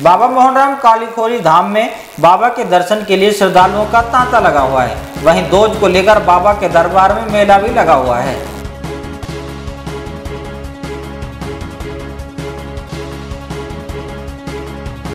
बाबा मोहनराम कालीखोरी धाम में बाबा के दर्शन के लिए श्रद्धालुओं का तांता लगा हुआ है। वहीं दोज को लेकर बाबा के दरबार में मेला भी लगा हुआ है।